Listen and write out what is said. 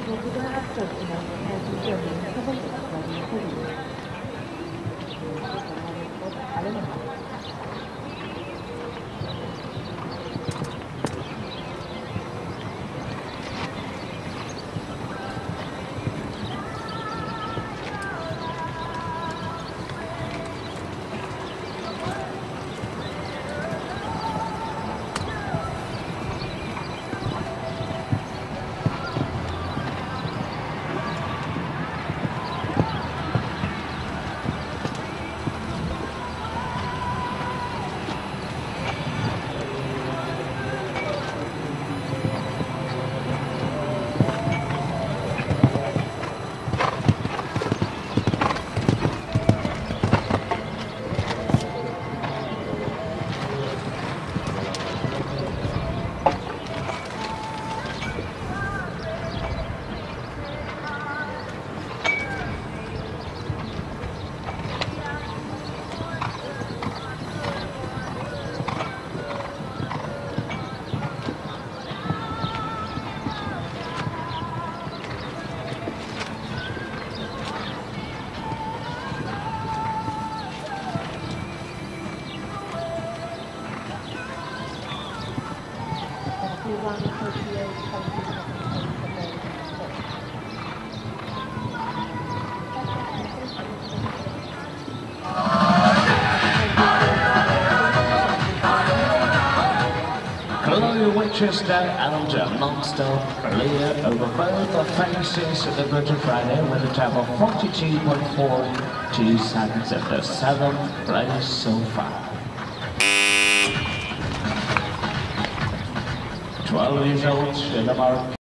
고등학교 지나서 주변에 세 번째 국가인 소리. 다른 거. Hello, Winchester and Monster. Leah over both the faces of the Good Friday with a time of 42.42 seconds at the 7th place so far. 12 years old, Sheila Mark.